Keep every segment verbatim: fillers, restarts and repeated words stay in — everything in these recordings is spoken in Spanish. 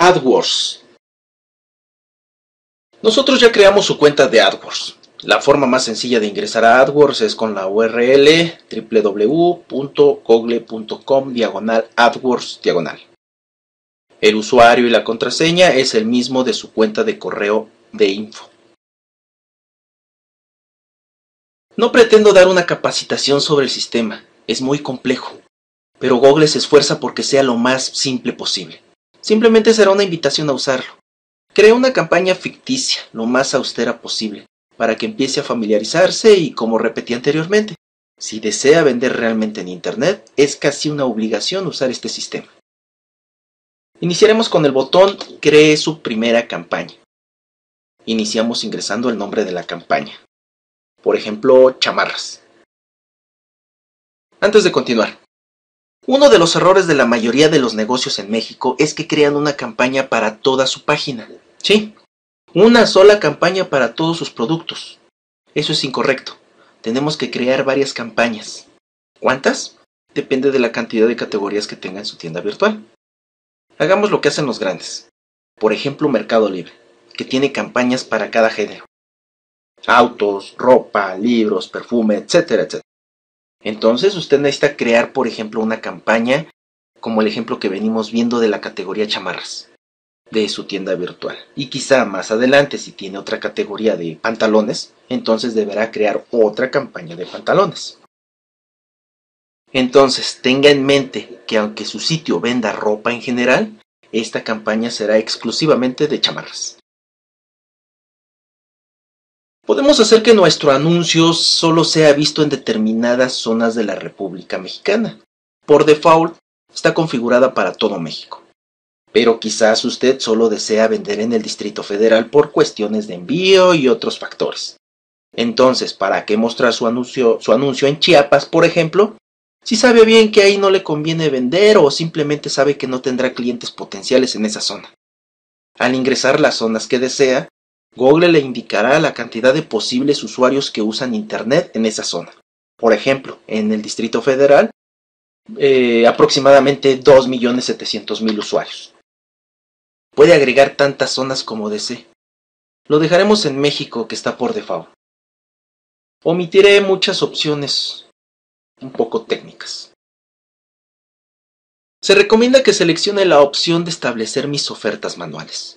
AdWords. Nosotros ya creamos su cuenta de AdWords. La forma más sencilla de ingresar a AdWords es con la U R L doble u doble u doble u punto google punto com diagonal AdWords diagonal. El usuario y la contraseña es el mismo de su cuenta de correo de info. No pretendo dar una capacitación sobre el sistema, es muy complejo, pero Google se esfuerza porque sea lo más simple posible. Simplemente será una invitación a usarlo. Crea una campaña ficticia, lo más austera posible, para que empiece a familiarizarse y, como repetí anteriormente, si desea vender realmente en Internet, es casi una obligación usar este sistema. Iniciaremos con el botón Cree su primera campaña. Iniciamos ingresando el nombre de la campaña. Por ejemplo, chamarras. Antes de continuar, uno de los errores de la mayoría de los negocios en México es que crean una campaña para toda su página. Sí, una sola campaña para todos sus productos. Eso es incorrecto. Tenemos que crear varias campañas. ¿Cuántas? Depende de la cantidad de categorías que tenga en su tienda virtual. Hagamos lo que hacen los grandes. Por ejemplo, Mercado Libre, que tiene campañas para cada género. Autos, ropa, libros, perfume, etcétera, etcétera. Entonces usted necesita crear, por ejemplo, una campaña como el ejemplo que venimos viendo de la categoría chamarras de su tienda virtual. Y quizá más adelante, si tiene otra categoría de pantalones, entonces deberá crear otra campaña de pantalones. Entonces, tenga en mente que aunque su sitio venda ropa en general, esta campaña será exclusivamente de chamarras. Podemos hacer que nuestro anuncio solo sea visto en determinadas zonas de la República Mexicana. Por default, está configurada para todo México. Pero quizás usted solo desea vender en el Distrito Federal por cuestiones de envío y otros factores. Entonces, ¿para qué mostrar su anuncio, su anuncio en Chiapas, por ejemplo? Si sabe bien que ahí no le conviene vender o simplemente sabe que no tendrá clientes potenciales en esa zona. Al ingresar las zonas que desea, Google le indicará la cantidad de posibles usuarios que usan Internet en esa zona. Por ejemplo, en el Distrito Federal, eh, aproximadamente dos millones setecientos mil usuarios. Puede agregar tantas zonas como desee. Lo dejaremos en México, que está por default. Omitiré muchas opciones un poco técnicas. Se recomienda que seleccione la opción de establecer mis ofertas manuales.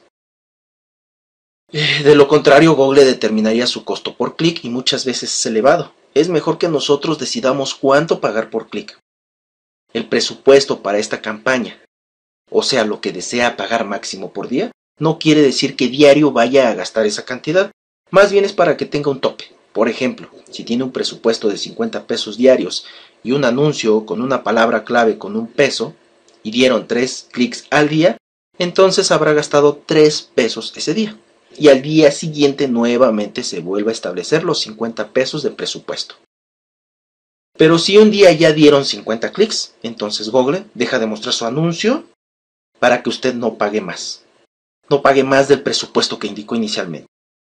De lo contrario, Google determinaría su costo por clic y muchas veces es elevado. Es mejor que nosotros decidamos cuánto pagar por clic. El presupuesto para esta campaña, o sea, lo que desea pagar máximo por día, no quiere decir que diario vaya a gastar esa cantidad. Más bien es para que tenga un tope. Por ejemplo, si tiene un presupuesto de cincuenta pesos diarios y un anuncio con una palabra clave con un peso y dieron tres clics al día, entonces habrá gastado tres pesos ese día. Y al día siguiente nuevamente se vuelve a establecer los cincuenta pesos de presupuesto. Pero si un día ya dieron cincuenta clics, entonces Google deja de mostrar su anuncio para que usted no pague más. No pague más del presupuesto que indicó inicialmente.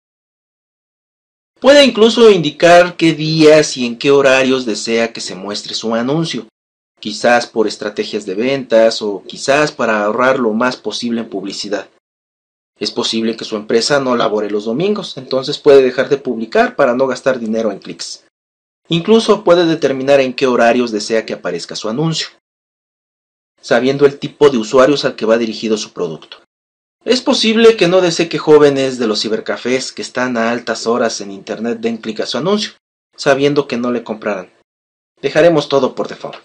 Puede incluso indicar qué días y en qué horarios desea que se muestre su anuncio. Quizás por estrategias de ventas o quizás para ahorrar lo más posible en publicidad. Es posible que su empresa no labore los domingos, entonces puede dejar de publicar para no gastar dinero en clics. Incluso puede determinar en qué horarios desea que aparezca su anuncio, sabiendo el tipo de usuarios al que va dirigido su producto. Es posible que no desee que jóvenes de los cibercafés que están a altas horas en Internet den clic a su anuncio, sabiendo que no le comprarán. Dejaremos todo por default.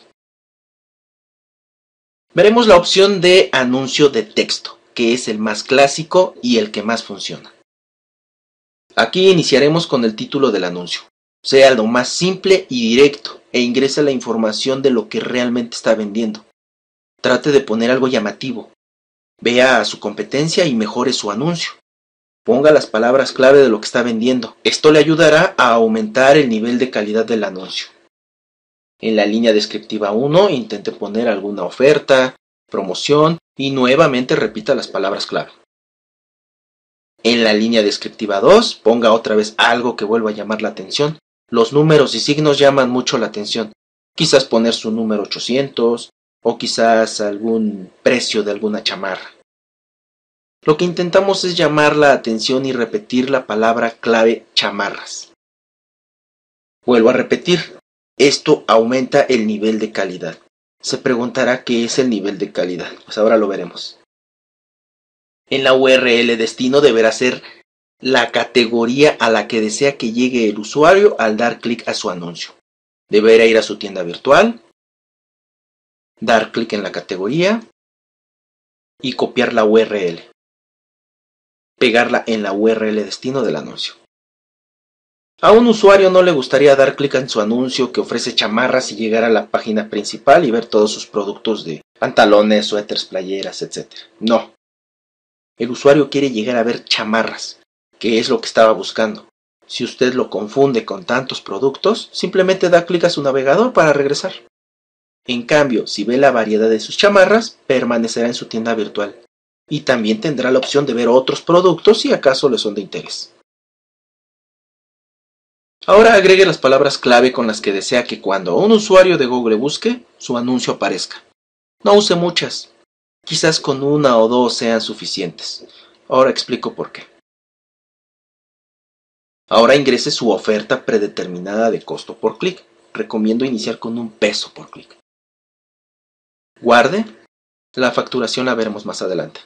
Veremos la opción de anuncio de texto, que es el más clásico y el que más funciona. Aquí iniciaremos con el título del anuncio. Sea lo más simple y directo e ingrese la información de lo que realmente está vendiendo. Trate de poner algo llamativo. Vea a su competencia y mejore su anuncio. Ponga las palabras clave de lo que está vendiendo. Esto le ayudará a aumentar el nivel de calidad del anuncio. En la línea descriptiva uno, intente poner alguna oferta, promoción y nuevamente repita las palabras clave. En la línea descriptiva dos, ponga otra vez algo que vuelva a llamar la atención. Los números y signos llaman mucho la atención. Quizás poner su número ochocientos o quizás algún precio de alguna chamarra. Lo que intentamos es llamar la atención y repetir la palabra clave chamarras. Vuelvo a repetir, esto aumenta el nivel de calidad. Se preguntará qué es el nivel de calidad. Pues ahora lo veremos. En la U R L destino deberá ser la categoría a la que desea que llegue el usuario al dar clic a su anuncio. Deberá ir a su tienda virtual, dar clic en la categoría y copiar la U R L. Pegarla en la U R L destino del anuncio. A un usuario no le gustaría dar clic en su anuncio que ofrece chamarras y llegar a la página principal y ver todos sus productos de pantalones, suéteres, playeras, etcétera. No. El usuario quiere llegar a ver chamarras, que es lo que estaba buscando. Si usted lo confunde con tantos productos, simplemente da clic a su navegador para regresar. En cambio, si ve la variedad de sus chamarras, permanecerá en su tienda virtual. Y también tendrá la opción de ver otros productos si acaso le son de interés. Ahora agregue las palabras clave con las que desea que cuando un usuario de Google busque, su anuncio aparezca. No use muchas. Quizás con una o dos sean suficientes. Ahora explico por qué. Ahora ingrese su oferta predeterminada de costo por clic. Recomiendo iniciar con un peso por clic. Guarde. La facturación la veremos más adelante.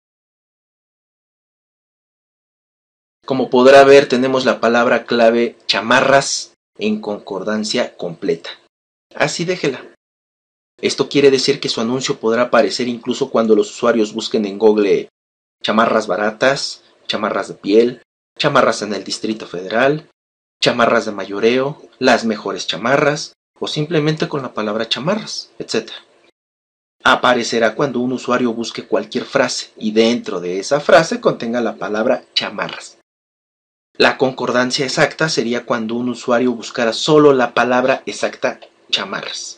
Como podrá ver, tenemos la palabra clave chamarras en concordancia completa. Así déjela. Esto quiere decir que su anuncio podrá aparecer incluso cuando los usuarios busquen en Google chamarras baratas, chamarras de piel, chamarras en el Distrito Federal, chamarras de mayoreo, las mejores chamarras, o simplemente con la palabra chamarras, etcétera. Aparecerá cuando un usuario busque cualquier frase y dentro de esa frase contenga la palabra chamarras. La concordancia exacta sería cuando un usuario buscara solo la palabra exacta chamarras.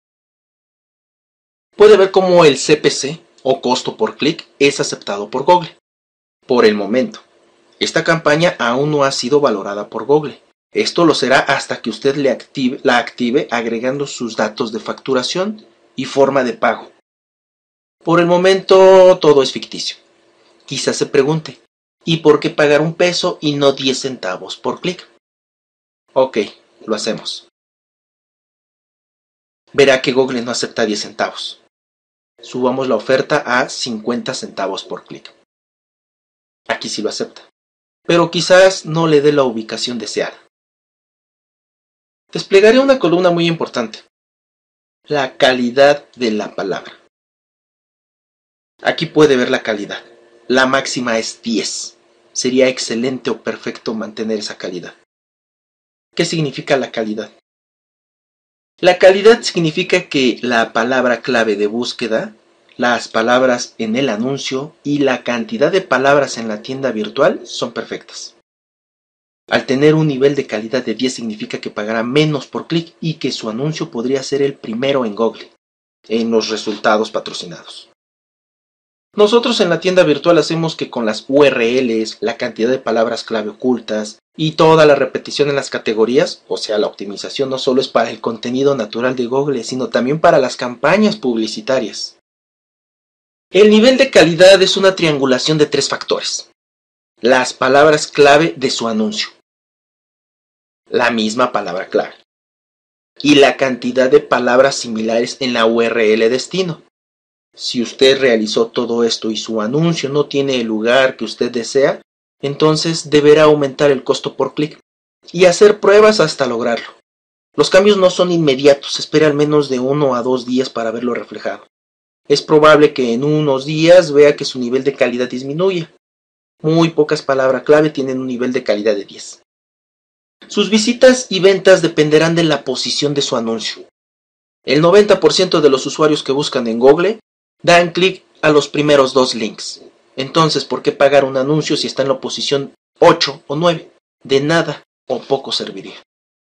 Puede ver cómo el C P C o costo por clic es aceptado por Google. Por el momento, esta campaña aún no ha sido valorada por Google. Esto lo será hasta que usted le active, la active agregando sus datos de facturación y forma de pago. Por el momento todo es ficticio. Quizás se pregunte, ¿y por qué pagar un peso y no diez centavos por clic? Ok, lo hacemos. Verá que Google no acepta diez centavos. Subamos la oferta a cincuenta centavos por clic. Aquí sí lo acepta, pero quizás no le dé la ubicación deseada. Desplegaré una columna muy importante. La calidad de la palabra. Aquí puede ver la calidad. La máxima es diez. Sería excelente o perfecto mantener esa calidad. ¿Qué significa la calidad? La calidad significa que la palabra clave de búsqueda, las palabras en el anuncio y la cantidad de palabras en la tienda virtual son perfectas. Al tener un nivel de calidad de diez significa que pagará menos por clic y que su anuncio podría ser el primero en Google, en los resultados patrocinados. Nosotros en la tienda virtual hacemos que con las U R Ls, la cantidad de palabras clave ocultas y toda la repetición en las categorías, o sea la optimización no solo es para el contenido natural de Google, sino también para las campañas publicitarias. El nivel de calidad es una triangulación de tres factores. Las palabras clave de su anuncio, la misma palabra clave, y la cantidad de palabras similares en la U R L destino. Si usted realizó todo esto y su anuncio no tiene el lugar que usted desea, entonces deberá aumentar el costo por clic y hacer pruebas hasta lograrlo. Los cambios no son inmediatos, espere al menos de uno a dos días para verlo reflejado. Es probable que en unos días vea que su nivel de calidad disminuye. Muy pocas palabras clave tienen un nivel de calidad de diez. Sus visitas y ventas dependerán de la posición de su anuncio. El noventa por ciento de los usuarios que buscan en Google dan clic a los primeros dos links. Entonces, ¿por qué pagar un anuncio si está en la posición ocho o nueve? De nada o poco serviría.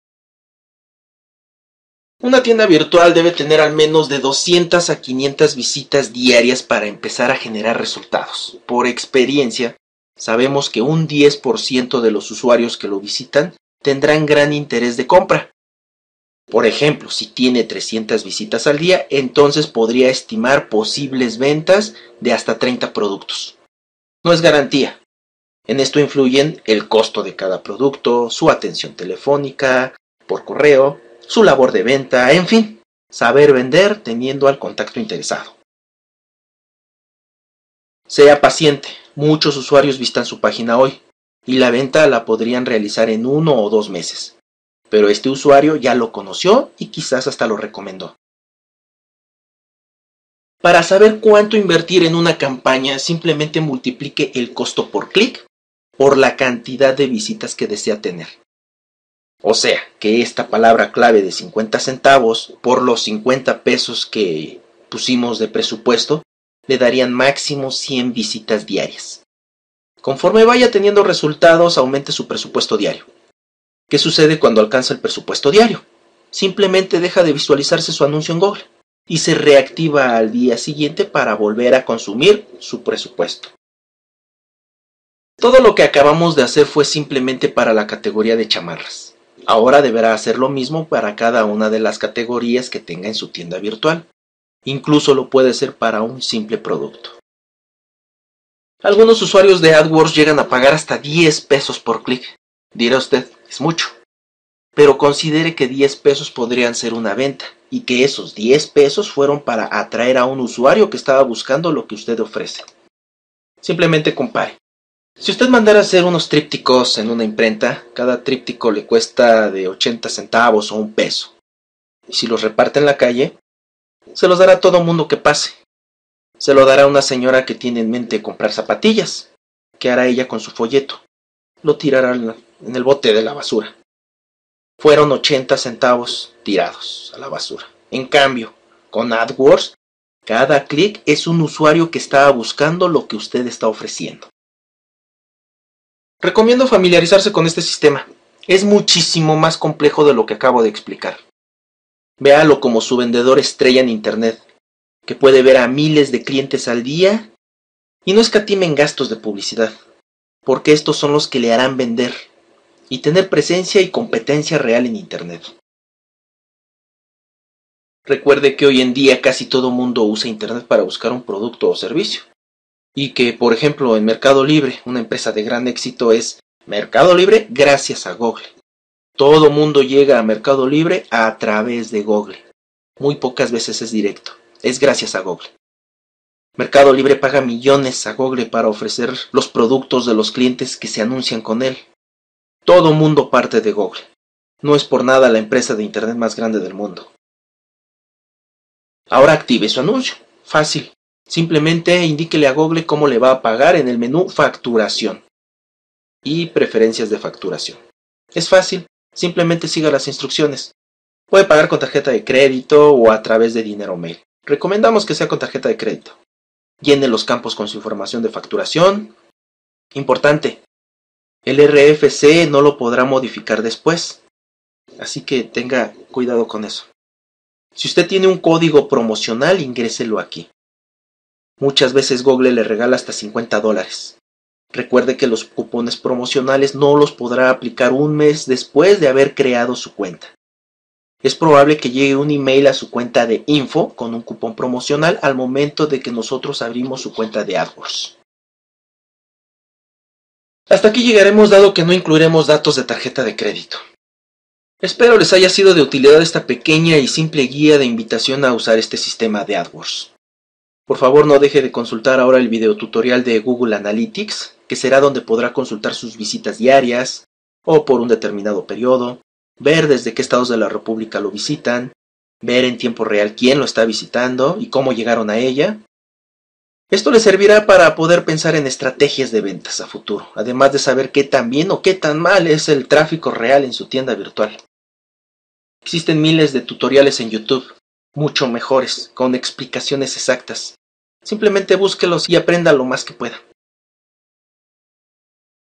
Una tienda virtual debe tener al menos de doscientas a quinientas visitas diarias para empezar a generar resultados. Por experiencia, sabemos que un diez por ciento de los usuarios que lo visitan tendrán gran interés de compra. Por ejemplo, si tiene trescientas visitas al día, entonces podría estimar posibles ventas de hasta treinta productos. no es garantía. En esto influyen el costo de cada producto, su atención telefónica, por correo, su labor de venta, en fin, saber vender teniendo al contacto interesado. Sea paciente, muchos usuarios visitan su página hoy y la venta la podrían realizar en uno o dos meses, pero este usuario ya lo conoció y quizás hasta lo recomendó. Para saber cuánto invertir en una campaña, simplemente multiplique el costo por clic por la cantidad de visitas que desea tener. O sea, que esta palabra clave de cincuenta centavos por los cincuenta pesos que pusimos de presupuesto le darían máximo cien visitas diarias. Conforme vaya teniendo resultados, aumente su presupuesto diario. ¿Qué sucede cuando alcanza el presupuesto diario? Simplemente deja de visualizarse su anuncio en Google y se reactiva al día siguiente para volver a consumir su presupuesto. Todo lo que acabamos de hacer fue simplemente para la categoría de chamarras. Ahora deberá hacer lo mismo para cada una de las categorías que tenga en su tienda virtual. Incluso lo puede hacer para un simple producto. Algunos usuarios de AdWords llegan a pagar hasta diez pesos por clic. Dirá usted, es mucho. Pero considere que diez pesos podrían ser una venta y que esos diez pesos fueron para atraer a un usuario que estaba buscando lo que usted ofrece. Simplemente compare. Si usted mandara a hacer unos trípticos en una imprenta, cada tríptico le cuesta de ochenta centavos o un peso. Y si los reparte en la calle, se los dará a todo mundo que pase. Se lo dará a una señora que tiene en mente comprar zapatillas. ¿Qué hará ella con su folleto? Lo tirará en el bote de la basura. Fueron ochenta centavos tirados a la basura. En cambio, con AdWords, cada clic es un usuario que estaba buscando lo que usted está ofreciendo. Recomiendo familiarizarse con este sistema. Es muchísimo más complejo de lo que acabo de explicar. Véalo como su vendedor estrella en Internet, que puede ver a miles de clientes al día y no escatime en gastos de publicidad, porque estos son los que le harán vender y tener presencia y competencia real en Internet. Recuerde que hoy en día casi todo mundo usa Internet para buscar un producto o servicio. Y que, por ejemplo, en Mercado Libre, una empresa de gran éxito es Mercado Libre gracias a Google. Todo mundo llega a Mercado Libre a través de Google. Muy pocas veces es directo, es gracias a Google. Mercado Libre paga millones a Google para ofrecer los productos de los clientes que se anuncian con él. Todo mundo parte de Google. No es por nada la empresa de Internet más grande del mundo. Ahora active su anuncio. Fácil. Simplemente indíquele a Google cómo le va a pagar en el menú Facturación y Preferencias de facturación. Es fácil, simplemente siga las instrucciones. Puede pagar con tarjeta de crédito o a través de dinero mail. Recomendamos que sea con tarjeta de crédito. Llene los campos con su información de facturación. Importante, el R F C no lo podrá modificar después, así que tenga cuidado con eso. Si usted tiene un código promocional, ingréselo aquí. Muchas veces Google le regala hasta cincuenta dólares. Recuerde que los cupones promocionales no los podrá aplicar un mes después de haber creado su cuenta. Es probable que llegue un email a su cuenta de info con un cupón promocional al momento de que nosotros abrimos su cuenta de AdWords. Hasta aquí llegaremos dado que no incluiremos datos de tarjeta de crédito. Espero les haya sido de utilidad esta pequeña y simple guía de invitación a usar este sistema de AdWords. Por favor, no deje de consultar ahora el video tutorial de Google Analytics, que será donde podrá consultar sus visitas diarias o por un determinado periodo, ver desde qué estados de la República lo visitan, ver en tiempo real quién lo está visitando y cómo llegaron a ella. Esto le servirá para poder pensar en estrategias de ventas a futuro, además de saber qué tan bien o qué tan mal es el tráfico real en su tienda virtual. Existen miles de tutoriales en YouTube, mucho mejores, con explicaciones exactas. Simplemente búsquelos y aprenda lo más que pueda.